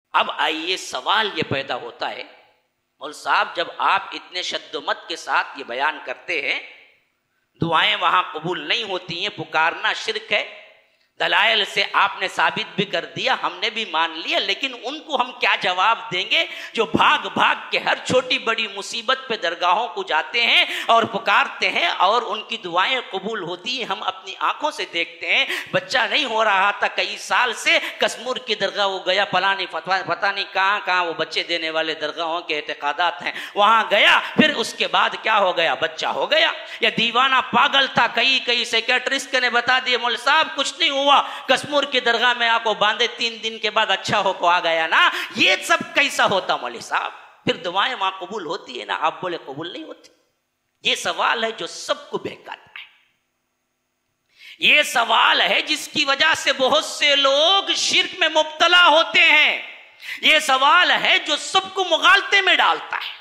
اب آئیے سوال یہ پیدا ہوتا ہے، مول صاحب جب آپ اتنے شد و مت کے ساتھ یہ بیان کرتے ہیں دعائیں وہاں قبول نہیں ہوتی ہیں، پکارنا شرک ہے، دلائل سے آپ نے ثابت بھی کر دیا، ہم نے بھی مان لیا، لیکن ان کو ہم کیا جواب دیں گے جو بھاگ بھاگ کے ہر چھوٹی بڑی مصیبت پہ درگاہوں کو جاتے ہیں اور پکارتے ہیں اور ان کی دعائیں قبول ہوتی ہیں؟ ہم اپنی آنکھوں سے دیکھتے ہیں، بچہ نہیں ہو رہا تھا کئی سال سے، کسمور کی درگاہ وہ گیا، پلانی پتہ نہیں کہاں وہ بچے دینے والے درگاہوں کے اعتقادات ہیں، وہاں گیا، پھر اس کے بعد کیا ہو گیا؟ بچہ ہو گیا۔ یا دیوانہ پاگل تھا، کئی سیکیٹرسٹ نے بتا دیے مول صاحب کچھ نہیں ہوا، کسمور کی درگاہ میں آپ کو باندھے 3 دن کے بعد اچھا ہو کو آ گیا نا۔ یہ سب کیسا ہوتا مولوی صاحب؟ پھر دعائیں وہاں قبول ہوتی ہے نا، آپ بولے قبول نہیں ہوتی؟ یہ سوال ہے جو سب کو بہکاتا ہے، یہ سوال ہے جس کی وجہ سے بہت سے لوگ شرک میں مبتلا ہوتے ہیں، یہ سوال ہے جو سب کو مغالطے میں ڈالتا ہے۔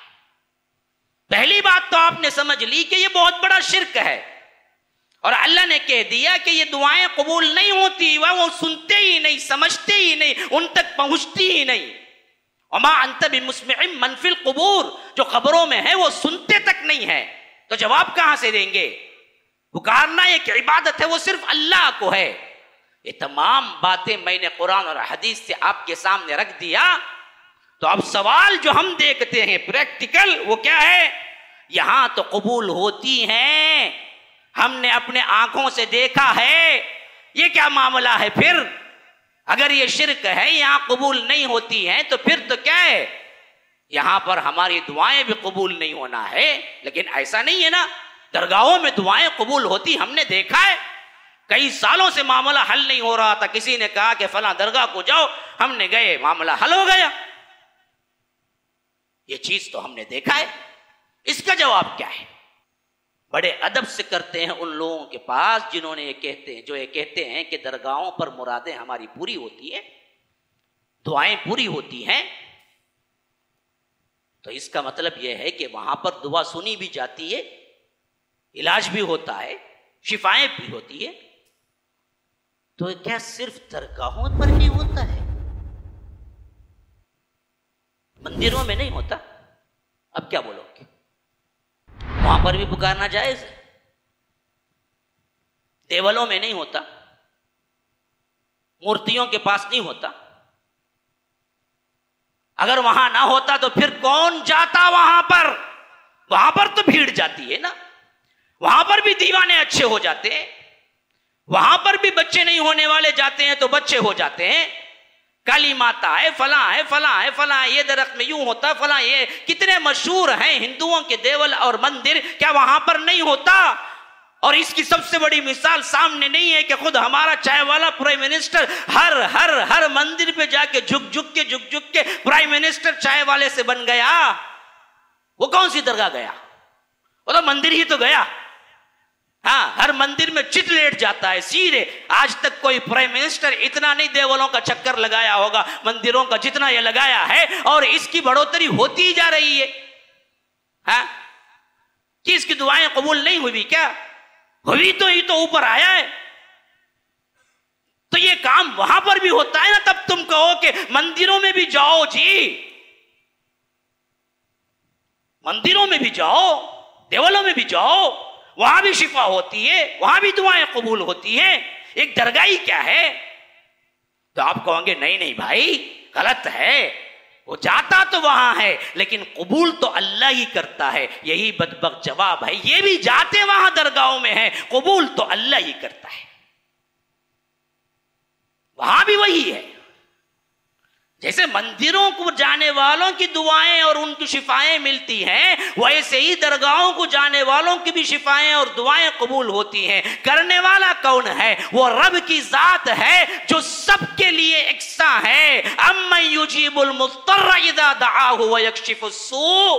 پہلی بات تو آپ نے سمجھ لی کہ یہ بہت بڑا شرک ہے، اور اللہ نے کہہ دیا کہ یہ دعائیں قبول نہیں ہوتی، وہ سنتے ہی نہیں، سمجھتے ہی نہیں، ان تک پہنچتی ہی نہیں۔ وما انت بمسمع من فی القبور، جو قبروں میں ہے وہ سنتے تک نہیں ہے، تو جواب کہاں سے دیں گے؟ پکارنا ایک عبادت ہے، وہ صرف اللہ کو ہے۔ یہ تمام باتیں میں نے قرآن اور حدیث سے آپ کے سامنے رکھ دیا، تو اب سوال جو ہم دیکھتے ہیں پریکٹیکل وہ کیا ہے؟ یہاں تو قبول ہوتی ہیں، ہم نے اپنے آنکھوں سے دیکھا ہے، یہ کیا معاملہ ہے پھر؟ اگر یہ شرک ہے، یہاں قبول نہیں ہوتی ہیں، تو پھر تو کیا ہے؟ یہاں پر ہماری دعائیں بھی قبول نہیں ہونا ہے۔ لیکن ایسا نہیں ہے نا، درگاہوں میں دعائیں قبول ہوتی، ہم نے دیکھا ہے، کئی سالوں سے معاملہ حل نہیں ہو رہا تھا، کسی نے کہا کہ فلاں درگاہ کو جاؤ، ہم نے گئے، معاملہ حل ہو گیا۔ یہ چیز تو ہم نے دیکھا ہے، اس کا جواب کیا ہے؟ بڑے ادب سے کرتے ہیں ان لوگوں کے پاس جنہوں نے یہ کہتے ہیں کہ درگاہوں پر مرادیں ہماری پوری ہوتی ہیں، دعائیں پوری ہوتی ہیں، تو اس کا مطلب یہ ہے کہ وہاں پر دعا سنی بھی جاتی ہے، علاج بھی ہوتا ہے، شفائیں بھی ہوتی ہے، تو کیا صرف درگاہوں پر ہی ہوتا ہے؟ مندروں میں نہیں ہوتا؟ اب کیا بولو گے؟ وہاں پر بھی پکارنا جائز ہے، دیولوں میں نہیں ہوتا، مورتیوں کے پاس نہیں ہوتا؟ اگر وہاں نہ ہوتا تو پھر کون جاتا وہاں پر؟ وہاں پر تو بھیڑ جاتی ہے نا، وہاں پر بھی دیوانے اچھے ہو جاتے ہیں، وہاں پر بھی بچے نہیں ہونے والے جاتے ہیں تو بچے ہو جاتے ہیں، کالی ماتا ہے، فلاں ہے، فلاں ہے، فلاں، یہ درخت میں یوں ہوتا، فلاں، یہ کتنے مشہور ہیں ہندوؤں کے دیول اور مندر، کیا وہاں پر نہیں ہوتا؟ اور اس کی سب سے بڑی مثال سامنے نہیں ہے کہ خود ہمارا چائے والا پرائم منسٹر ہر مندر پہ جا کے جھک کے پرائم منسٹر چائے والے سے بن گیا؟ وہ کون سی درگاہ گیا؟ وہ تو مندر ہی تو گیا۔ ہاں، ہر مندر میں چت لیٹ جاتا ہے سیدھے۔ آج تک کوئی پرائم منسٹر اتنا نہیں دیولوں کا چکر لگایا ہوگا مندروں کا جتنا یہ لگایا ہے، اور اس کی بڑھوتری ہوتی ہی جا رہی ہے۔ ہاں، کہ اس کی دعائیں قبول نہیں ہوئی؟ کیا ہوئی؟ تو ہی تو اوپر آیا ہے، تو یہ کام وہاں پر بھی ہوتا ہے نا، تب تم کہو کہ مندروں میں بھی جاؤ جی، مندروں میں بھی جاؤ، دیولوں میں بھی جاؤ، وہاں بھی شفا ہوتی ہے، وہاں بھی دعائیں قبول ہوتی ہیں، ایک درگاہی کیا ہے؟ تو آپ کہیں گے نہیں بھائی غلط ہے، وہ جاتا تو وہاں ہے لیکن قبول تو اللہ ہی کرتا ہے۔ یہی بدبخت جواب ہے، یہ بھی جاتے وہاں درگاہوں میں ہیں، قبول تو اللہ ہی کرتا ہے، وہاں بھی وہی ہے۔ جیسے مندروں کو جانے والوں کی دعائیں اور ان کی شفائیں ملتی ہیں، ویسے ہی درگاہوں کو جانے والوں کی بھی شفائیں اور دعائیں قبول ہوتی ہیں۔ کرنے والا کون ہے؟ وہ رب کی ذات ہے جو سب کے لیے یکساں ہے۔ امن یجیب المضطر اذا دعاہ ویکشف السوء،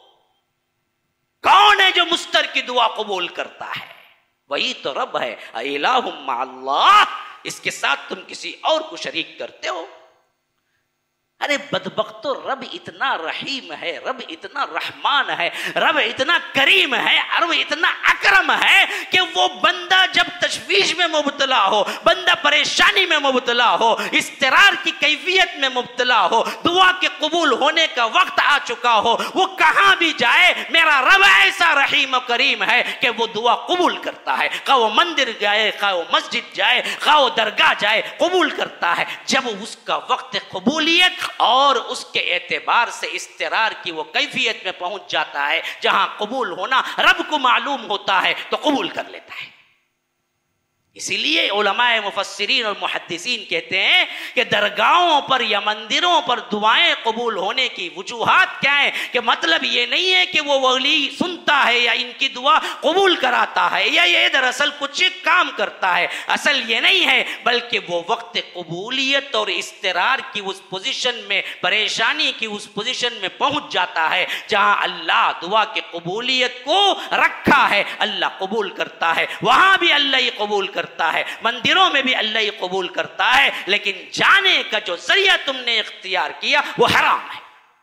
کون ہے جو مضطر کی دعا قبول کرتا ہے؟ وہی تو رب ہے۔ الہ مع اللہ، اس کے ساتھ تم کسی اور کو شریک کرتے ہو؟ ارے بدبختو، رب اتنا رحیم ہے، رب اتنا رحمان ہے، رب اتنا کریم ہے، رب اتنا اکرم ہے کہ وہ بندہ جب تشویش میں مبتلا ہو، بندہ پریشانی میں مبتلا ہو، اضطرار کی کیفیت میں مبتلا ہو، دعا کے قبول ہونے کا وقت آ چکا ہو، وہ کہاں بھی جائے میرا رب ایسا رحیم و کریم ہے کہ وہ دعا قبول کرتا ہے، خواہ وہ مندر جائے، خواہ وہ مسجد جائے، خواہ وہ درگاہ جائے، قبول کرتا ہے۔ جب اس کا وقت قبولیت اور اس کے اعتبار سے اضطرار کی وہ کیفیت میں پہنچ جاتا ہے جہاں قبول ہونا رب کو معلوم ہوتا ہے تو قبول کر لیتا ہے۔ اسی لیے علماء مفسرین اور محدثین کہتے ہیں کہ درگاہوں پر یا مندروں پر دعائیں قبول ہونے کی وجوہات کیا ہیں، کہ مطلب یہ نہیں ہے کہ وہ ولی سنتا ہے یا ان کی دعا قبول کراتا ہے یا یہ دراصل کچھ کام کرتا ہے، اصل یہ نہیں ہے، بلکہ وہ وقت قبولیت اور اضطرار کی اس پوزیشن میں، پریشانی کی اس پوزیشن میں پہنچ جاتا ہے جہاں اللہ دعا کی قبولیت کو رکھا ہے، اللہ قبول کرتا ہے، وہاں بھی اللہ ہی قبول کرتا ہے، مندروں میں بھی اللہ ہی قبول کرتا ہے، لیکن جانے کا جو ذریعہ تم نے اختیار کیا وہ حرام ہے۔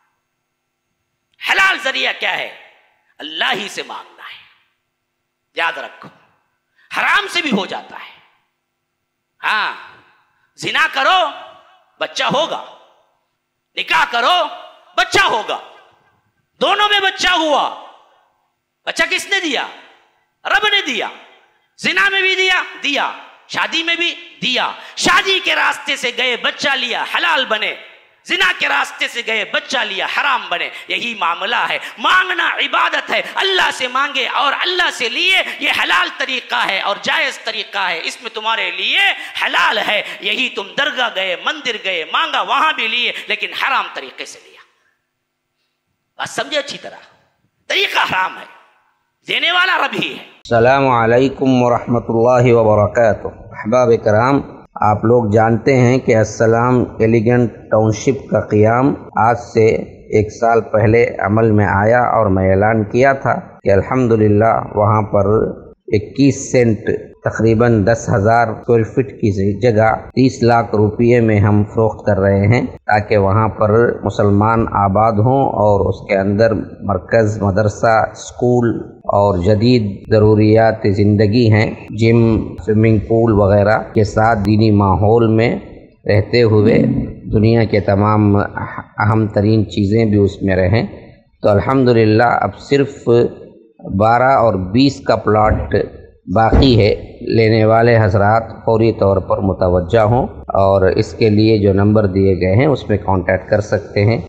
حلال ذریعہ کیا ہے؟ اللہ ہی سے مانگنا ہے، یاد رکھو۔ حرام سے بھی ہو جاتا ہے، ہاں، زنا کرو بچہ ہوگا، نکاح کرو بچہ ہوگا، دونوں میں بچہ ہوا، بچہ کس نے دیا؟ رب نے دیا۔ زنا میں بھی دیا، شادی میں بھی دیا، شادی کے راستے سے گئے بچہ لیا حلال بنے، زنا کے راستے سے گئے بچہ لیا حرام بنے۔ یہی معاملہ ہے، مانگنا عبادت ہے، اللہ سے مانگے اور اللہ سے لیے، یہ حلال طریقہ ہے اور جائز طریقہ ہے، اس میں تمہارے لیے حلال ہے۔ یہی تم درگاہ گئے، مندر گئے، مانگا وہاں بھی لیے، لیکن حرام طریقے سے لیا۔ بات سمجھے اچھی طرح، طریقہ حرام ہے، دینے والا رب ہی ہے۔ السلام علیکم ورحمۃ اللہ وبرکاتہ۔ احباب کرام، آپ لوگ جانتے ہیں کہ السلام ایلیگنٹ ٹاؤن شپ کا قیام آج سے 1 سال پہلے عمل میں آیا، اور میں اعلان کیا تھا کہ الحمدللہ وہاں پر 21 سینٹ تقریباً 10,000 اسکوائر فٹ کی جگہ 30 لاکھ روپے میں ہم فروخت کر رہے ہیں، تاکہ وہاں پر مسلمان آباد ہوں اور اس کے اندر مرکز، مدرسہ، اسکول اور جدید ضروریات زندگی ہیں، جم، سوئمنگ پول وغیرہ کے ساتھ دینی ماحول میں رہتے ہوئے دنیا کے تمام اہم ترین چیزیں بھی اس میں رہیں۔ تو الحمدللہ اب صرف 12 اور 20 کا پلاٹ باقی ہے۔ لینے والے حضرات فوری طور پر متوجہ ہوں اور اس کے لیے جو نمبر دیے گئے ہیں اس میں کانٹیکٹ کر سکتے ہیں۔